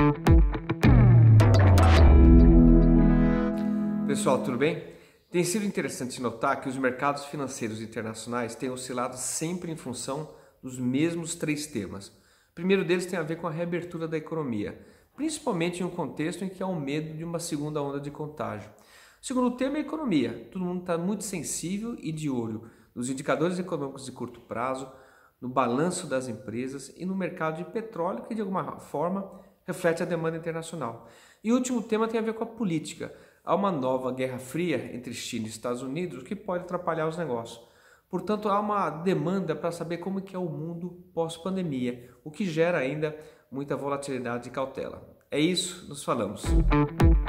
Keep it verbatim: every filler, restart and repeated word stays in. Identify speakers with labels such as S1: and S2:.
S1: Pessoal, tudo bem? Tem sido interessante notar que os mercados financeiros internacionais têm oscilado sempre em função dos mesmos três temas. O primeiro deles tem a ver com a reabertura da economia, principalmente em um contexto em que há um medo de uma segunda onda de contágio. O segundo tema é a economia. Todo mundo está muito sensível e de olho nos indicadores econômicos de curto prazo, no balanço das empresas e no mercado de petróleo, que de alguma forma reflete a demanda internacional. E o último tema tem a ver com a política. Há uma nova guerra fria entre China e Estados Unidos que pode atrapalhar os negócios. Portanto, há uma demanda para saber como que é o mundo pós-pandemia, o que gera ainda muita volatilidade e cautela. É isso, nos falamos.